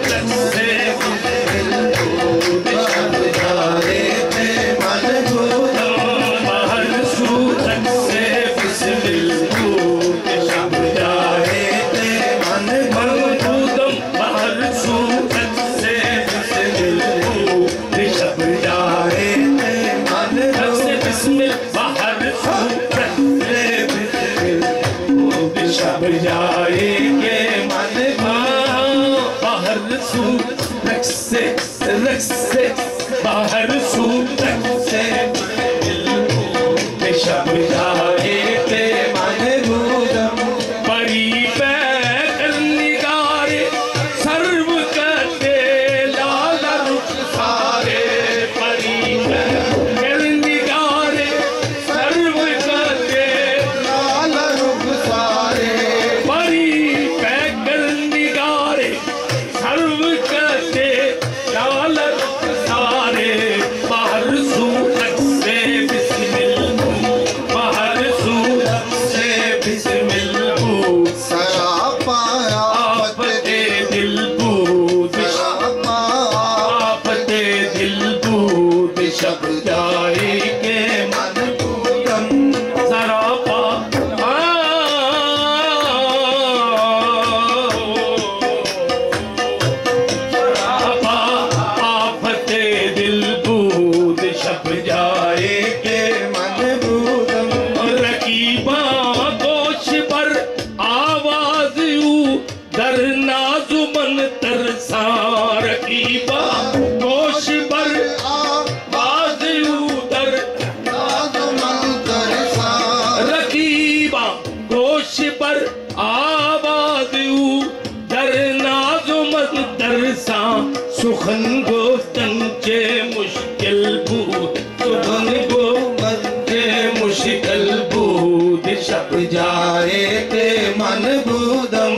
सुखन गो तंचे मुश्किल बूद सुखन गो तंचे मुश्किल बूद शब जाए ते मन बूदम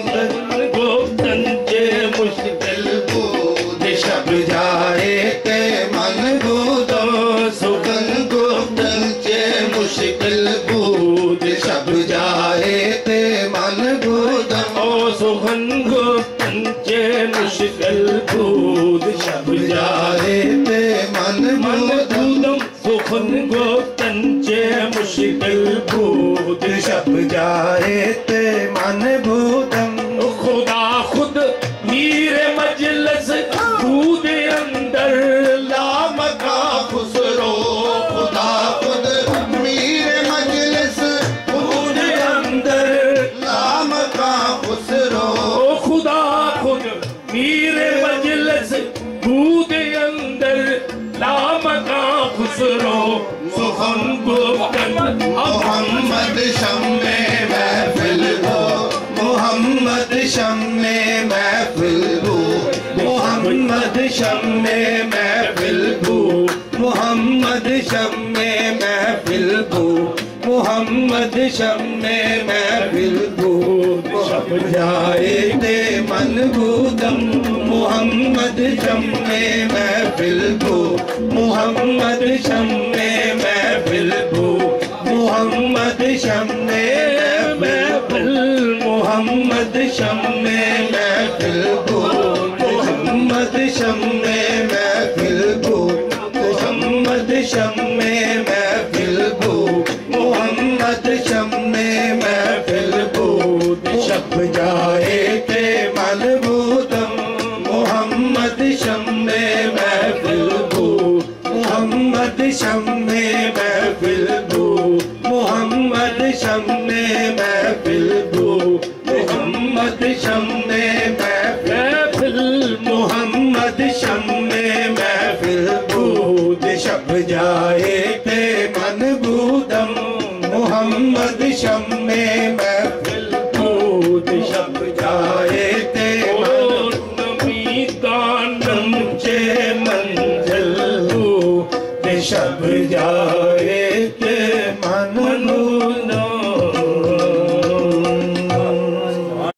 गो तंचे मुश्किल बूद शब जाए ते मन बूदम सुखन गो तंचे मुश्किल बूद शब जाए ते मन बूदम ओ सुखन गो तंचे मुश्किल बूद शब जाए ते मन बूदम सुखन गो तंचे मुश्किल बूद शब जाए ते मन बूदम खुदा खुद मीर मजलस बूद अंदर लामका खुसरो खुदा खुद मीर मजलस बूद अंदर लामका खुसरो खुदा खुद मीर मजलस बूद अंदर लामका खुसरो सुखन गो मोहम्मद शम्मे महफिल हो मोहम्मद शम्मे महफिल हो मोहम्मद शम्मे महफिल हो मोहम्मद शम्मे महफिल हो मोहम्मद शम्मे महफिल हो शब जाए ते मन बूदम मोहम्मद शम्मे महफिल हो मोहम्मद शम्मे महफिल हो मोहम्मद शम्मे महफिल मोहम्मद शम्मे महफिल हो मोहम्मद शम्मे महफिल हो मोहम्मद शम्मे महफिल हो मोहम्मद शम्मे महफिल हो शब जाए ते मन बूदम मोहम्मद शम्मे महफिल हो मोहम्मद शम्मे महफिल हो मोहम्मद शम्मे महफिल हो मोहम्मद शम्मे महफिल मोहम्मद शम्मे महफिल बूद शब जाए ते मन बूदम मोहम्मद शम्मे महफिल बूद शब जाए ते नबी दानम चे मंजिल हो शब जाए